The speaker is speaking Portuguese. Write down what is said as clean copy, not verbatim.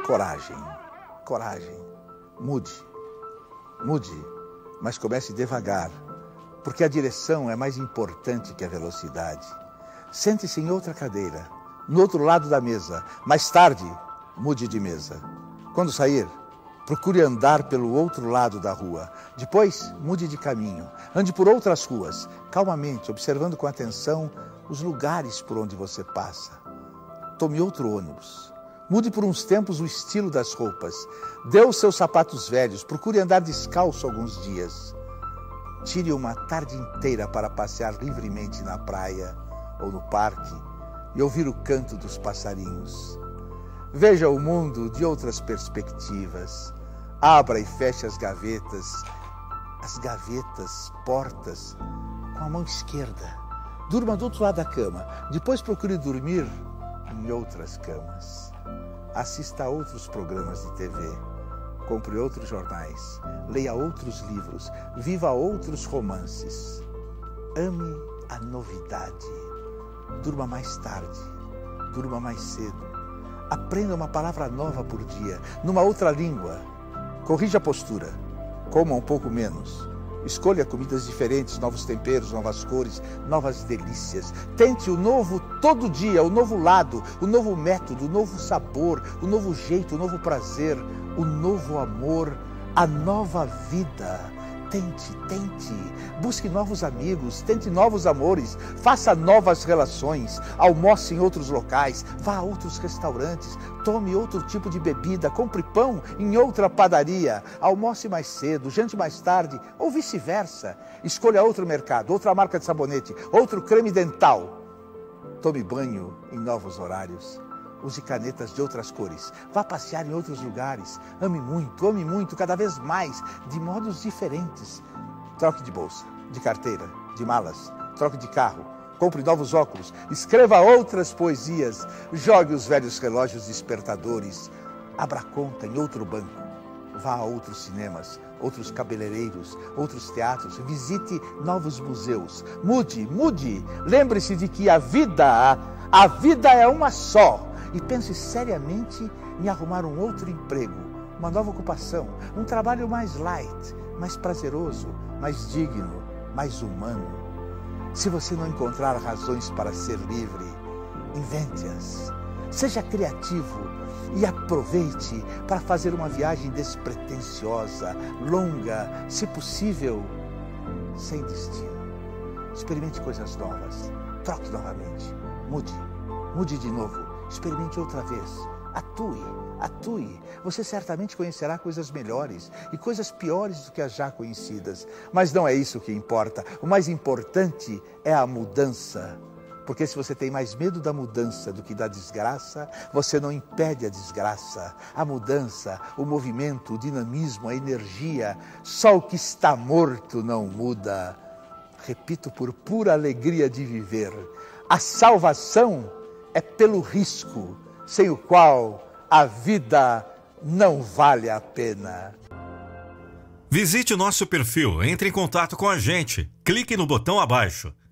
Coragem, coragem. Mude, mas comece devagar, porque a direção é mais importante que a velocidade. Sente-se em outra cadeira, no outro lado da mesa. Mais tarde, mude de mesa. Quando sair, procure andar pelo outro lado da rua. Depois, mude de caminho. Ande por outras ruas, calmamente, observando com atenção os lugares por onde você passa. Tome outro ônibus. Mude por uns tempos o estilo das roupas. Dê os seus sapatos velhos. Procure andar descalço alguns dias. Tire uma tarde inteira para passear livremente na praia ou no parque e ouvir o canto dos passarinhos. Veja o mundo de outras perspectivas. Abra e feche as gavetas, portas, com a mão esquerda. Durma do outro lado da cama. Depois procure dormir em outras camas. Assista a outros programas de TV. Compre outros jornais. Leia outros livros. Viva outros romances. Ame a novidade. Durma mais tarde. Durma mais cedo. Aprenda uma palavra nova por dia, numa outra língua. Corrija a postura. Coma um pouco menos. Escolha comidas diferentes, novos temperos, novas cores, novas delícias. Tente o novo todo dia, o novo lado, o novo método, o novo sabor, o novo jeito, o novo prazer, o novo amor, a nova vida. Tente. Busque novos amigos, tente novos amores, faça novas relações, almoce em outros locais, vá a outros restaurantes, tome outro tipo de bebida, compre pão em outra padaria, almoce mais cedo, jante mais tarde, ou vice-versa. Escolha outro mercado, outra marca de sabonete, outro creme dental. Tome banho em novos horários. Use canetas de outras cores. Vá passear em outros lugares. Ame muito, cada vez mais, de modos diferentes. Troque de bolsa, de carteira, de malas. Troque de carro. Compre novos óculos. Escreva outras poesias. Jogue os velhos relógios despertadores. Abra conta em outro banco. Vá a outros cinemas, outros cabeleireiros, outros teatros. Visite novos museus. Mude. Lembre-se de que a vida é uma só. E pense seriamente em arrumar um outro emprego, uma nova ocupação, um trabalho mais light, mais prazeroso, mais digno, mais humano. Se você não encontrar razões para ser livre, invente-as. Seja criativo e aproveite para fazer uma viagem despretensiosa, longa, se possível, sem destino. Experimente coisas novas, troque novamente, mude de novo. Experimente outra vez. Atue. Você certamente conhecerá coisas melhores e coisas piores do que as já conhecidas. Mas não é isso que importa. O mais importante é a mudança. Porque se você tem mais medo da mudança do que da desgraça, você não impede a desgraça. A mudança, o movimento, o dinamismo, a energia, só o que está morto não muda. Repito por pura alegria de viver. A salvação é pelo risco, sem o qual a vida não vale a pena. Visite o nosso perfil, entre em contato com a gente, clique no botão abaixo.